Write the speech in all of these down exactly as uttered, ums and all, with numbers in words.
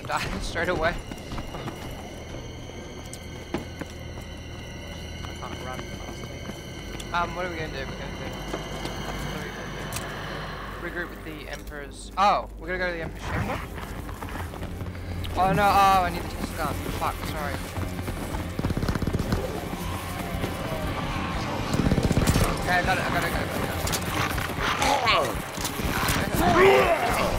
die straight away. I can't run fast. Um, what are we gonna do? We're gonna do. What are we gonna do? Regroup with the Emperor's. Oh, we're gonna go to the Emperor's chamber. Oh no! Oh, I need to take this gun. Fuck. Sorry. Okay, I got it. I got it. I got it. I got it.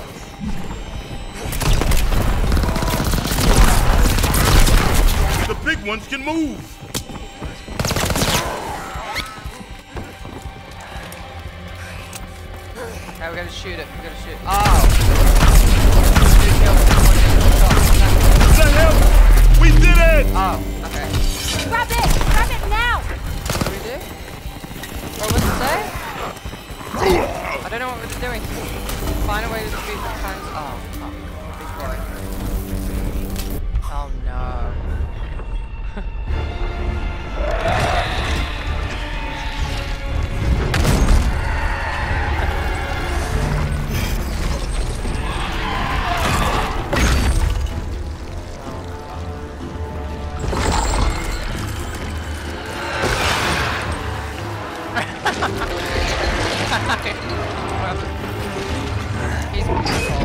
The big ones can move! Okay, we gotta shoot it. We gotta shoot. Oh! What the hell? We did it! Oh, okay. Grab it! Grab it now! What do we do? What was it say? I don't know what we're doing. Find a way to defeat the tanks. Oh, fuck. Big boy. Oh no. He's beautiful.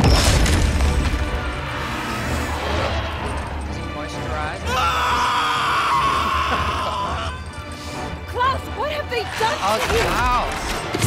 Is he moisturized? Klaus, what have they done Oh, to you? Klaus!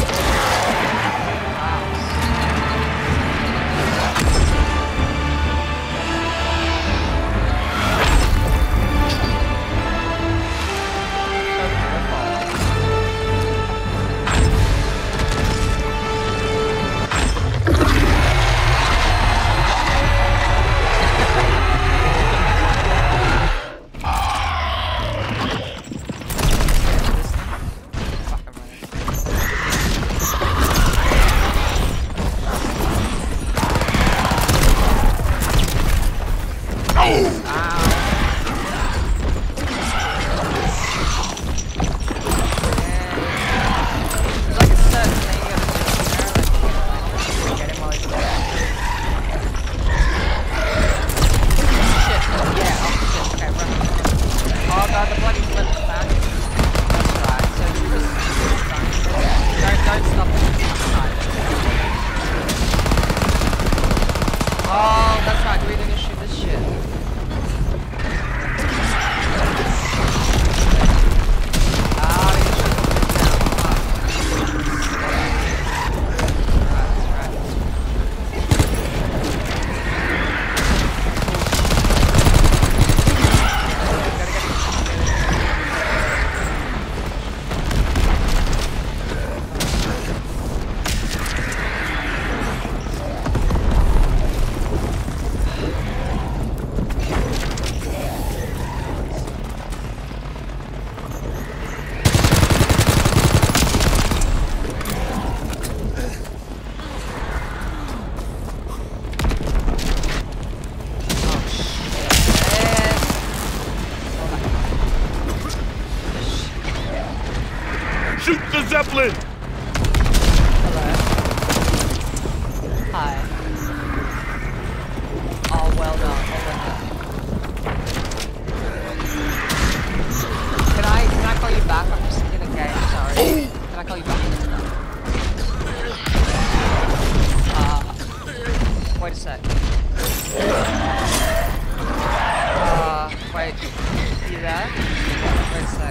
Shoot the Zeppelin! Hello. Hi. Oh, well done. Oh, well done. Can I, can I call you back? I'm just in a game, sorry. Can I call you back? Uh, wait a sec. Uh, wait. You there? Wait a sec.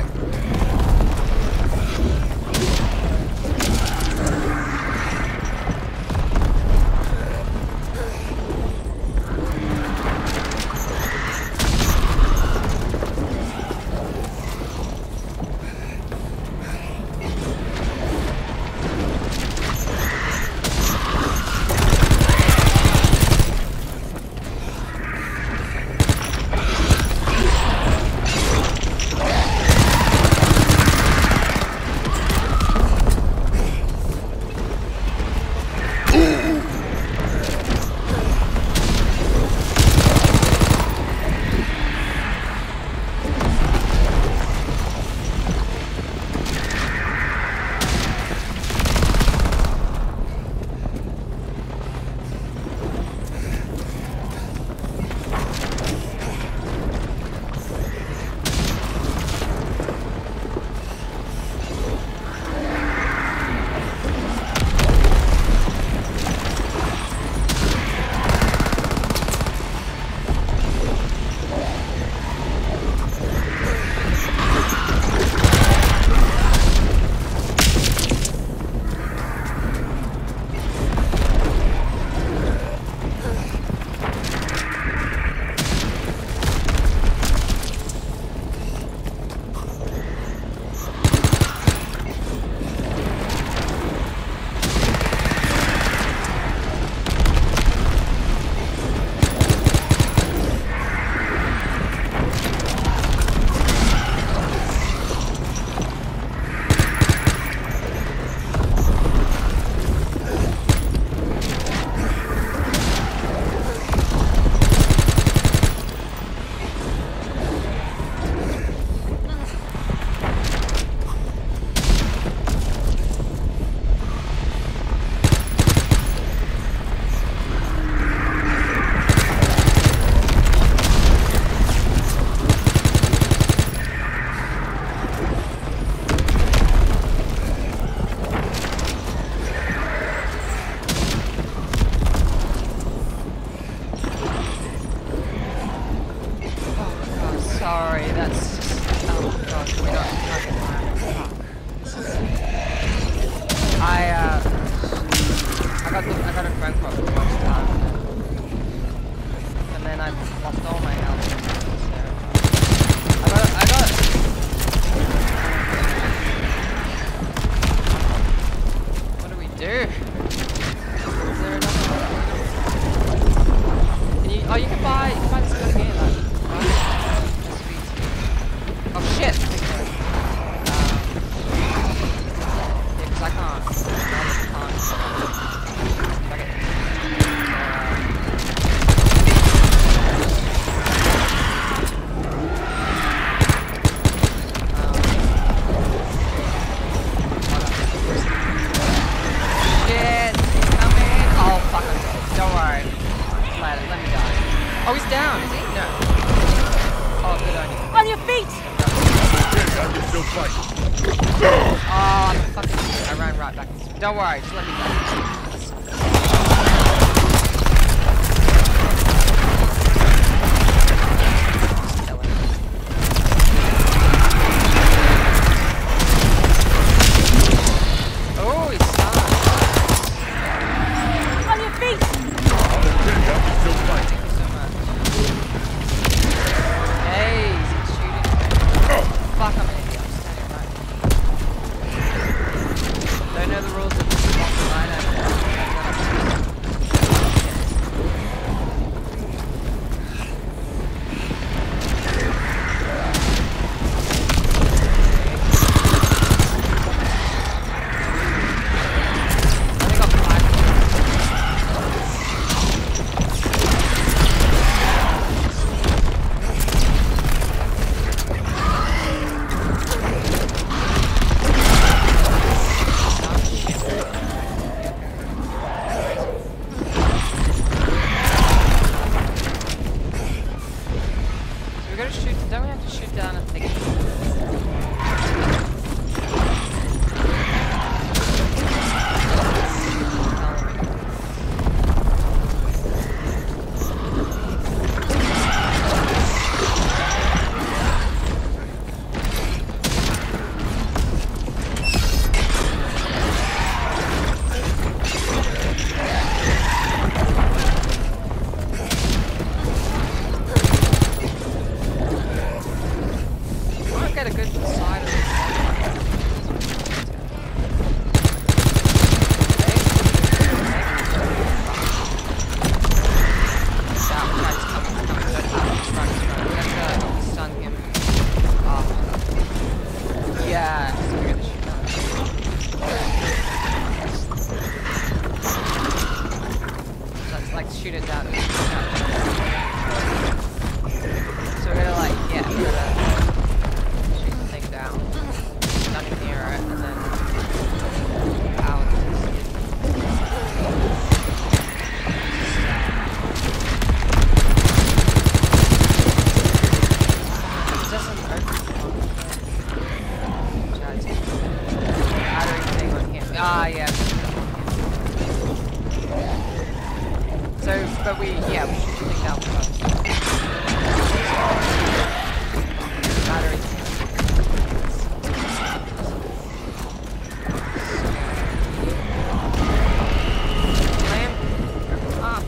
Oh, he's down, is he? No. Oh, good idea. On your feet! Okay, I can still fight. Oh, I'm a fucking idiot. I ran right back. Don't worry, just let me go. Oh, he's stunned. On your feet! Okay, I can still fight. Thank you so much. Hey, he's shooting. Fuck, I'm an idiot. I'm standing right. Don't know the rules of this line. shoot it down. So we're gonna like, yeah, we're gonna shoot the thing down. Nothing near it, and then out. It doesn't open. Battery thing on him. Ah, yeah. So, but we, yeah, we should take down first. Battery. Lamp. Ah.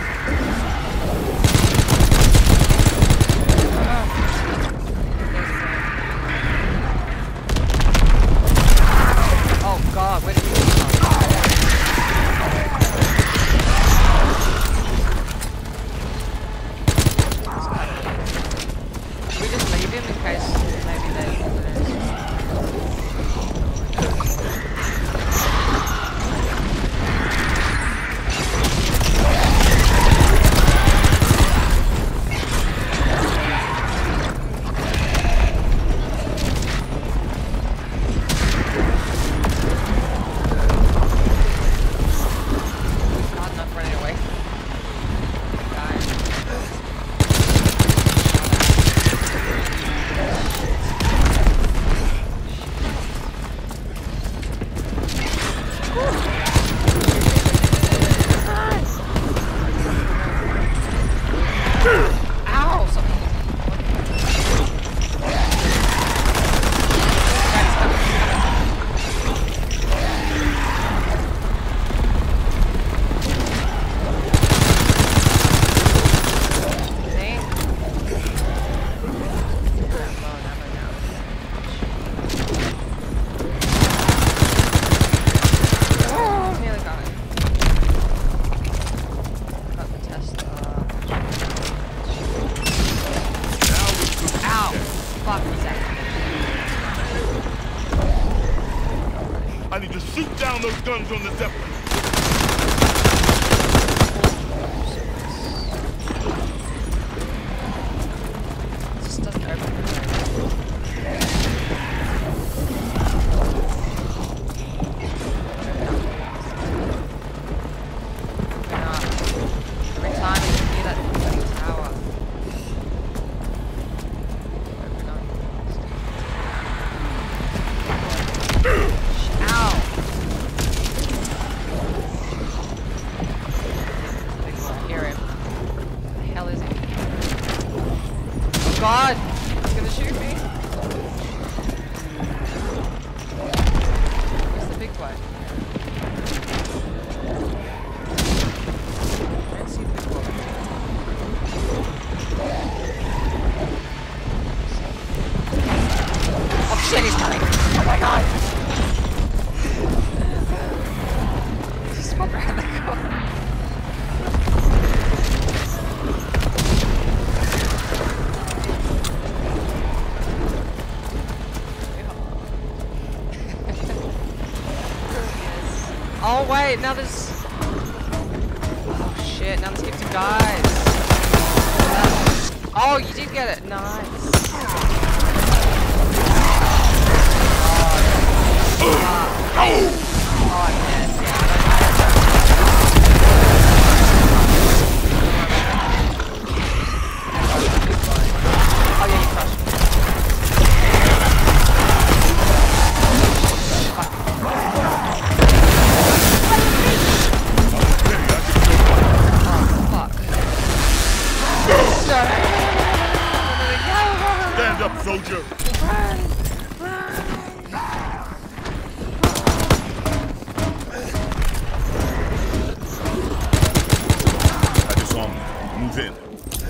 Oh God, where did he come from? I need to shoot down those guns on the Zeppelin. This doesn't open. Every time you hear that bloody tower. Oh wait, now there's... Oh shit, now there's heaps of guys. Uh, oh, you did get it. Nice. Oh, oh, oh I'm dead. Oh yeah, you crushed me. Stand up, soldier! Run! Run! I disarm you. Move in.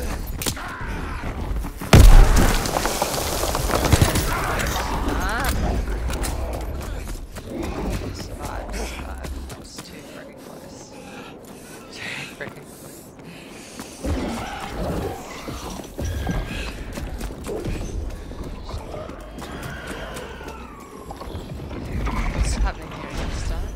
Survive, survive. That was too freaking close. Too freaking close. What's happening here this time?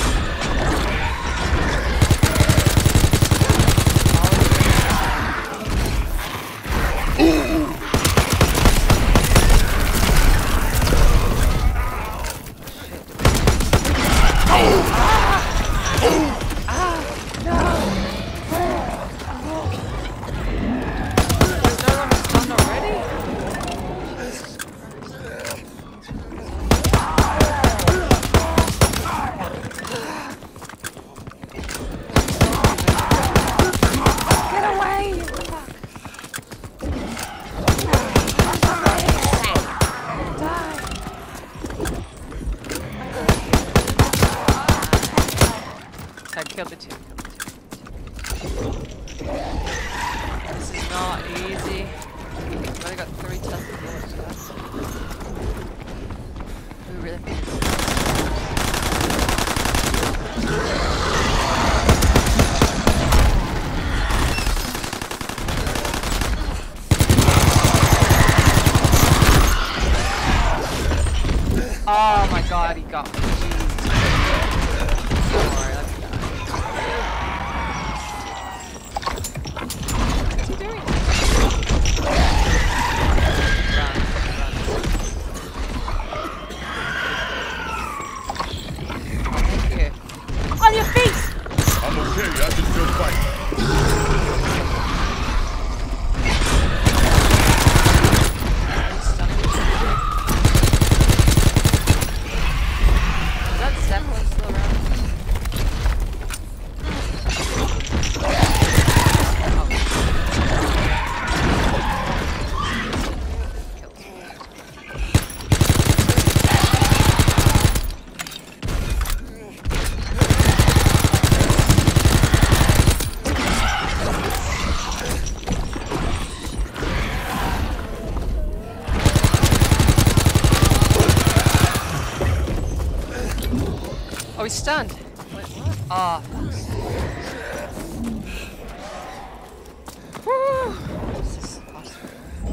Kill the two. This is not easy. I've only got three Tesla bullets left. We really need this. Oh my god, he got me. Sorry, let's die. What's he doing? Run, run. Oh, thank you. On your feet! I'm okay, I can still fight. Is that Zeppelin still around? Oh, he's stunned. Wait, what? Ah. Woo! This is awesome.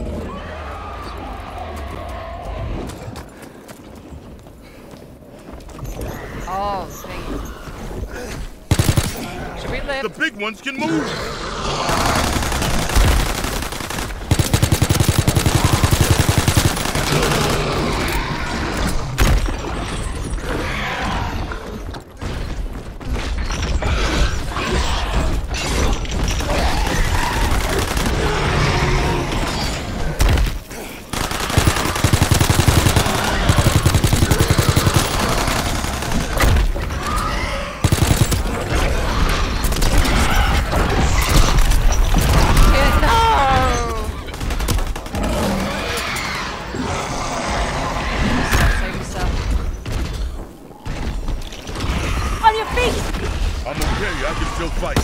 Oh, thing. Should we live? The big ones can move! I'm okay, I can still fight.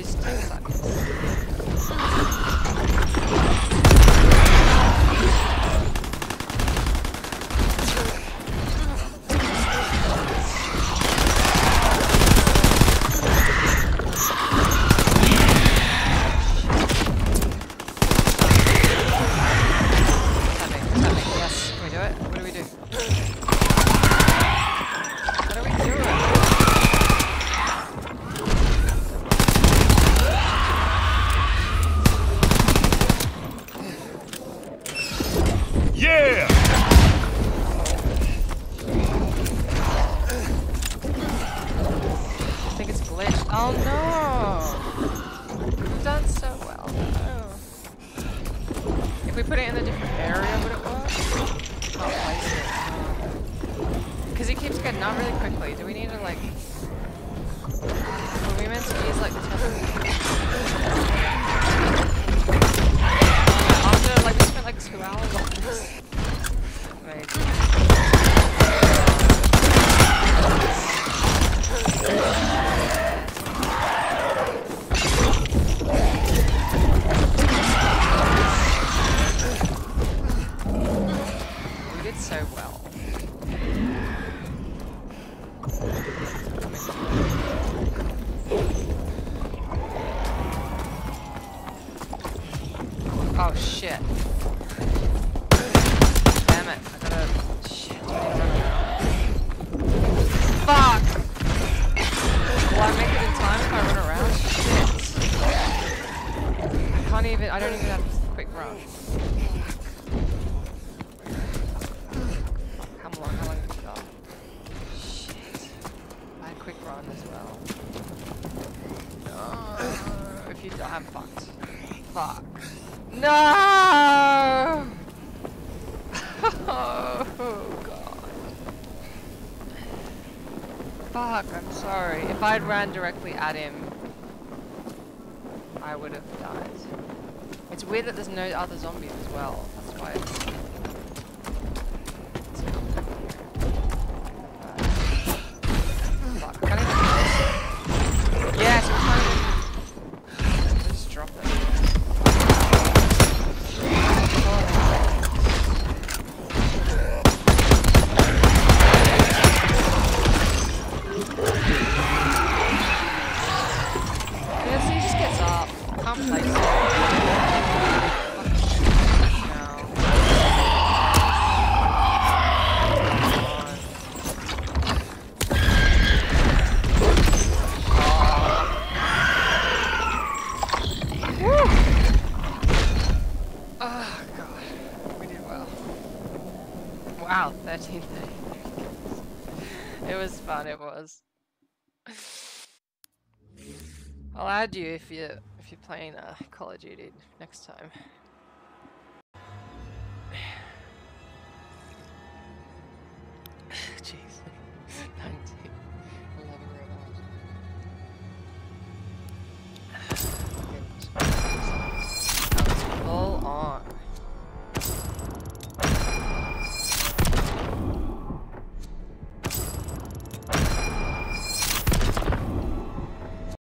just take that. Oh no! We've done so well. No. If we put it in a different area, would it work? Can't place it. Because it keeps getting up really quickly. Do we need to like... Were we meant to use like the teleport? After like we spent like two hours on this. Amazing. So well. Oh shit. Damn it. I gotta... Shit. I need to run around. Fuck! Will I make it in time if I run around? Shit. I can't even... I don't even have a quick rush. I'm fucked. Fuck. No! Oh god. Fuck, I'm sorry. If I'd ran directly at him, I would have died. It's weird that there's no other zombies as well. That's why it's... Fuck, can I even... Yes, we're trying to... Drop it. Yeah, see, he just gets up. I can't place it. Wow, thirteen thirty. It was fun, it was. I'll add you if you if you're playing uh, Call of Duty next time. Jeez. nineteen.